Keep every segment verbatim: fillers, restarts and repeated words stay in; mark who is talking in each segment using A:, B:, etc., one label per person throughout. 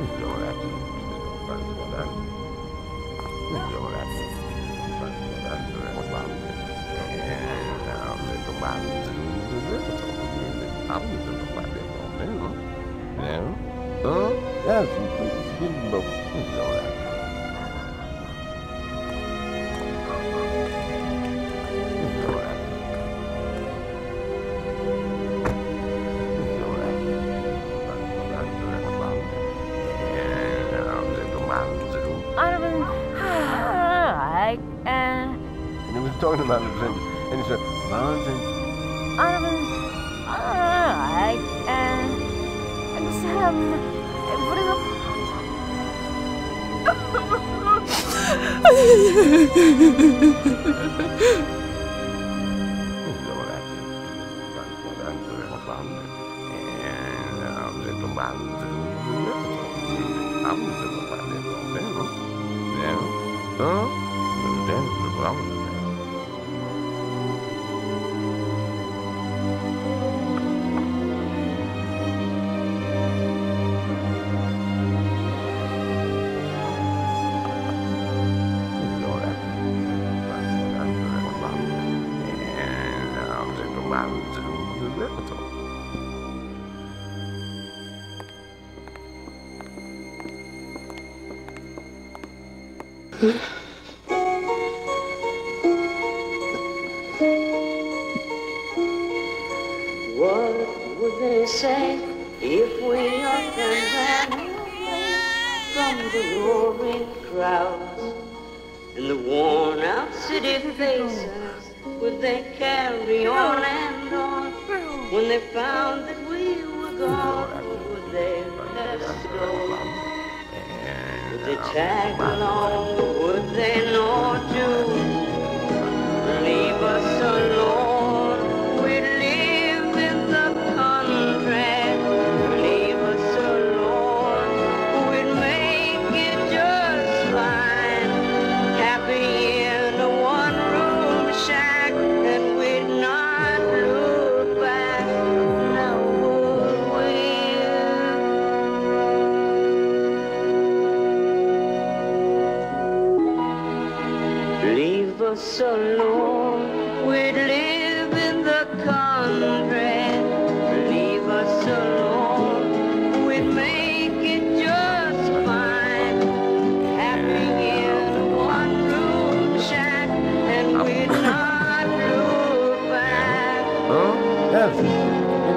A: Talking about it, and he said, Valentine.
B: Arvin, I and exam.
C: What would they say if we up and ran away from the roaring crowds and the worn-out city faces? Would they carry on and on when they found that we were gone? Would they let us go? Would they tag along? Would they know to leave us alone? Leave us alone, we'd live in the country. Leave us alone, we'd make it just fine. Happy in a one-room shack, and we'd not look back.
A: Huh? Yes.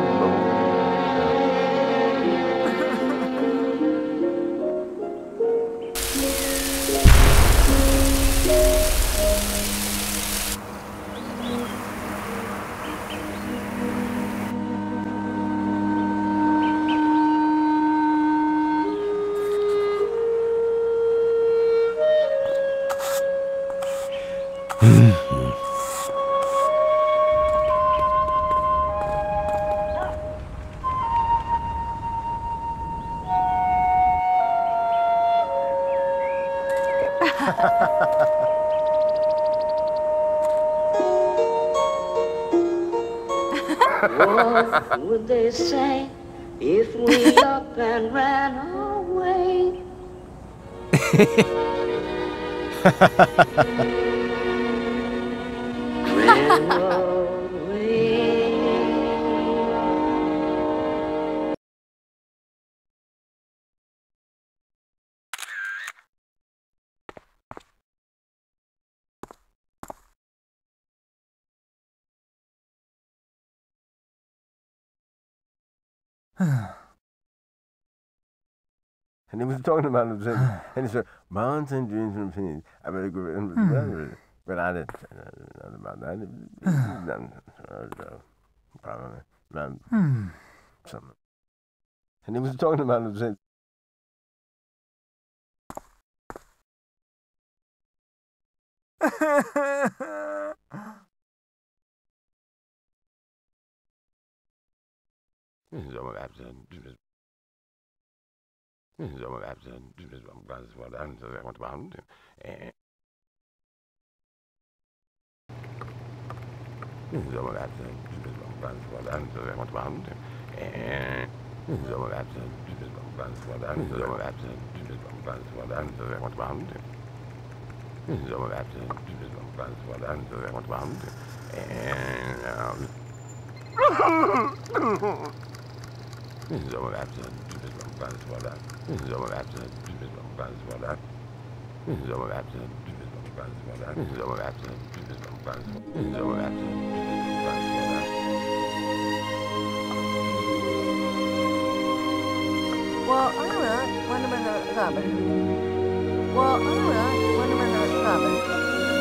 C: What would they say if we up and ran away? Ran away.
A: And he was talking about himself, and he said, mountain dreams and opinions. I better go, and but I didn't say nothing about that. Nothing, probably, not something. And he was talking about himself. This is all I've done. This is all I've done. This is what I'm doing. What I'm doing. This is all I've done. This is what I'm doing. What I'm doing. This is all I've done. This is
B: Well, I don't know. Wonder when the cabin. Well, I don't know. Wonder when the cabin.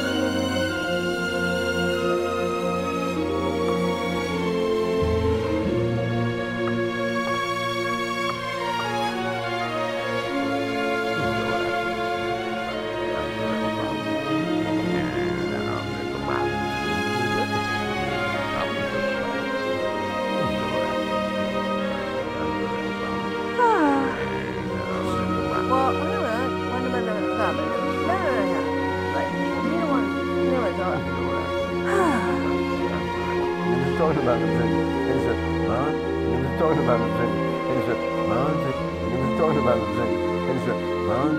A: Talking about the thing, and he said, Mom, he was talking about the thing, and he said, Mom, he was talking about the thing, and he said, Mom,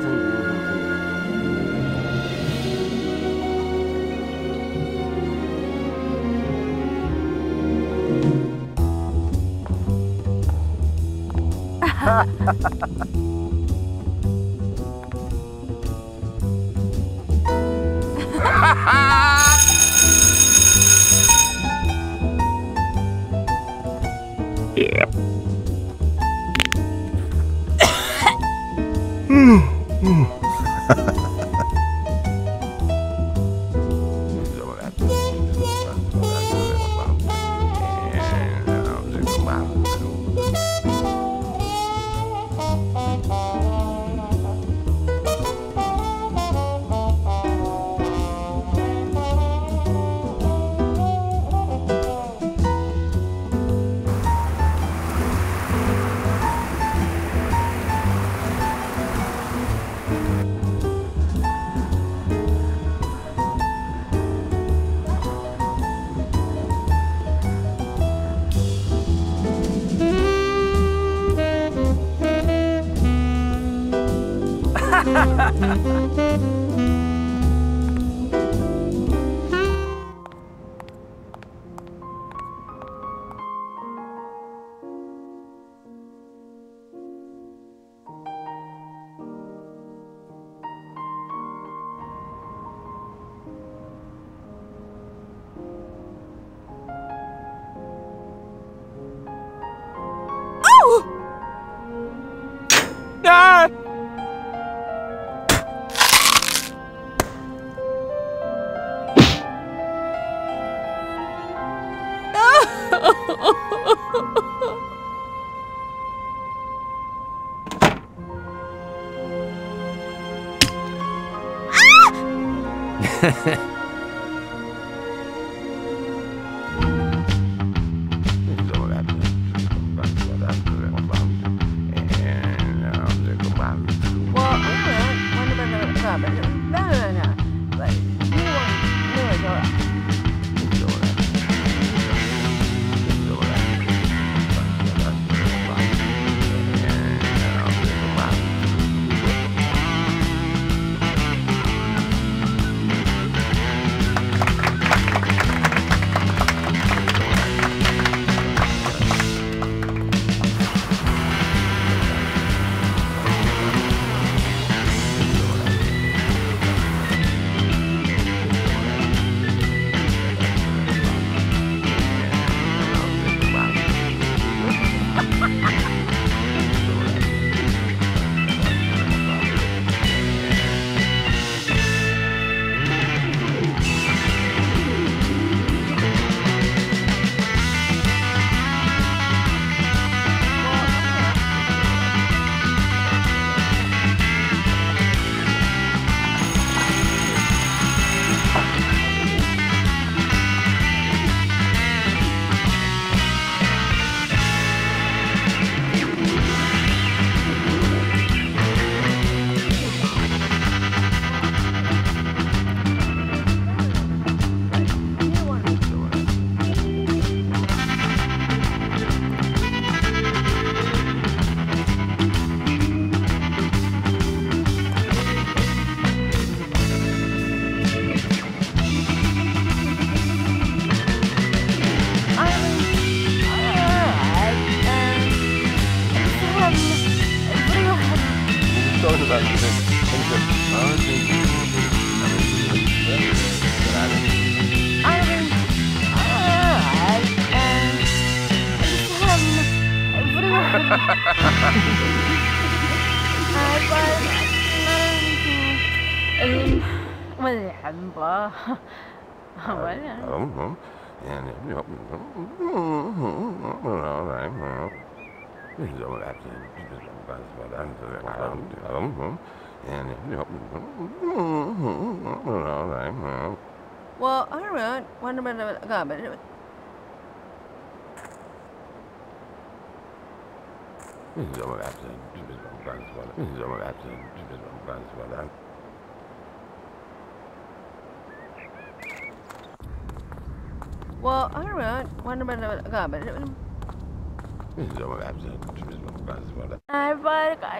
A: ha ha ha.
D: Ah!
A: talking about the thing. And he said, mountain dreams from Phoenix. I mean, but I didn't.
B: I mean, alright, and I just have um, والحنطة ولا
A: يعني
B: well, I don't know. Wonder about the garbage. Well, I don't know. Wonder about the garbage. I bought a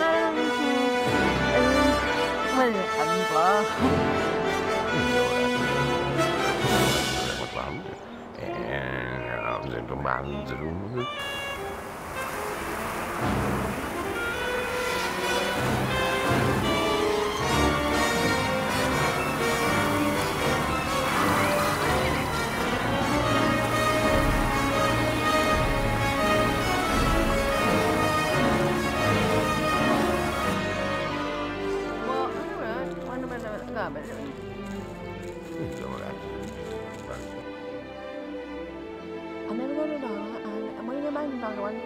B: I'm never going to dog, and I'm going to go back to dog one.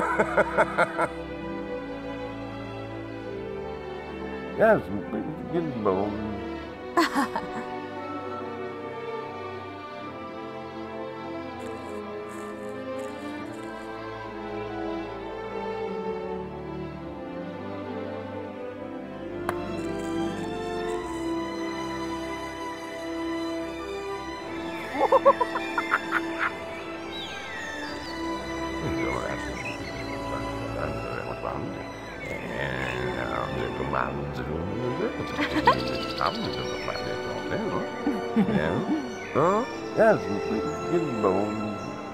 A: Yes, good bone. Yes, good bone.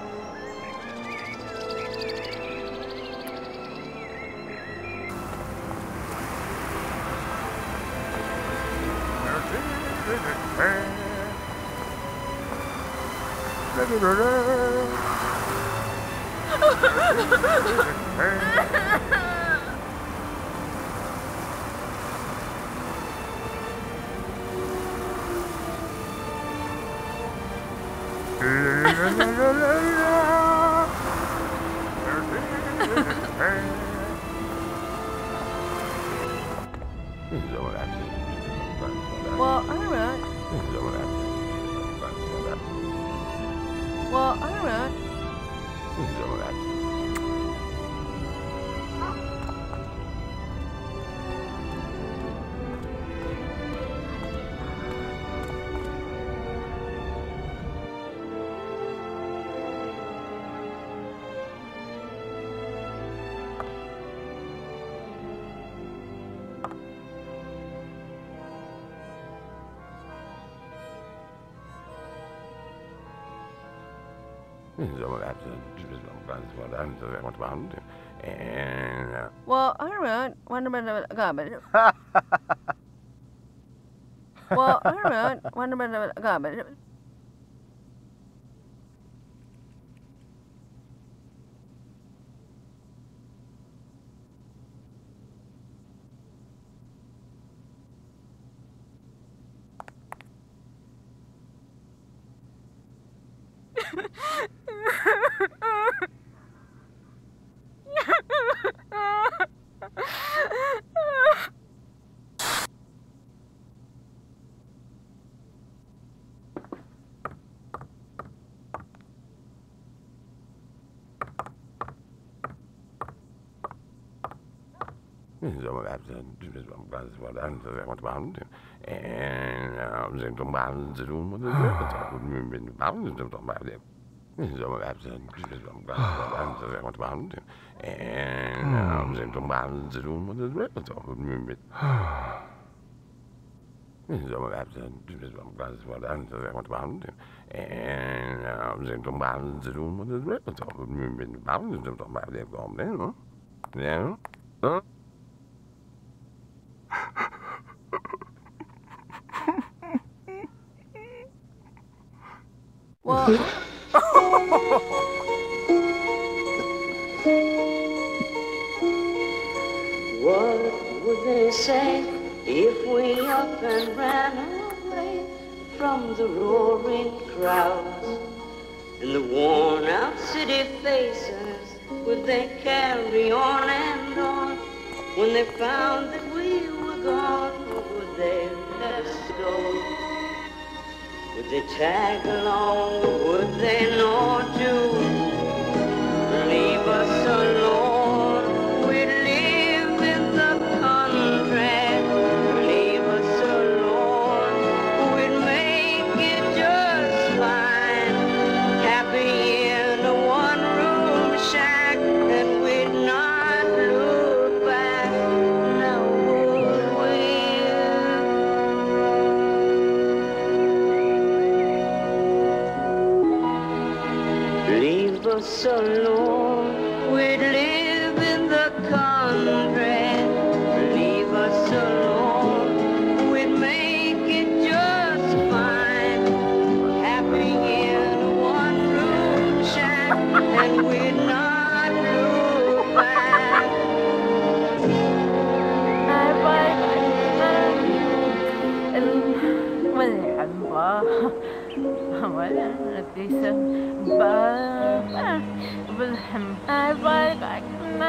B: Well, I don't know. Well, I don't know.
A: And uh,
B: Well, I don't know. Wonder about the garbage. Well, I don't know. Wonder about the garbage. Well,
C: What would they say if we up and ran away from the roaring crowds and the worn out city faces? Would they carry on and on when they found that we were gone? Or would they let us go? Would they tag along? Or would they know to leave us alone? We'd live in the country, leave us alone. We'd make it just fine, happy in a one-room shack, and we'd not look back. Now would we? Leave us alone. We'd live in the country. Leave us alone. We'd make it just fine. Happy in a one-room shack, and we'd not look back.
B: I like and when I'm ولا نتيسة با بالهم I like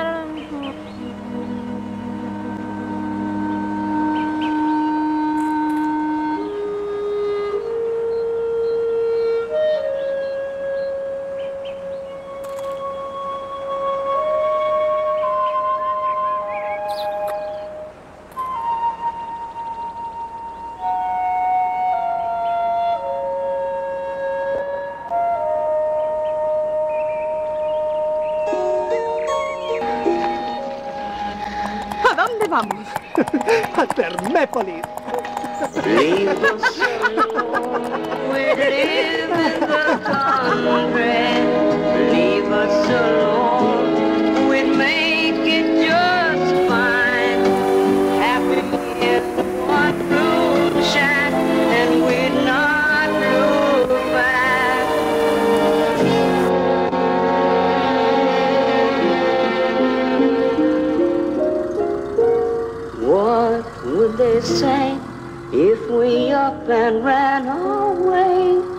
D: Vamos a Termépolis.
C: Leave us alone. We'd live in the country. Leave us alone. We'd make it just fine. Happy in one room shack, and we'd not look back. What would they say if we up and ran away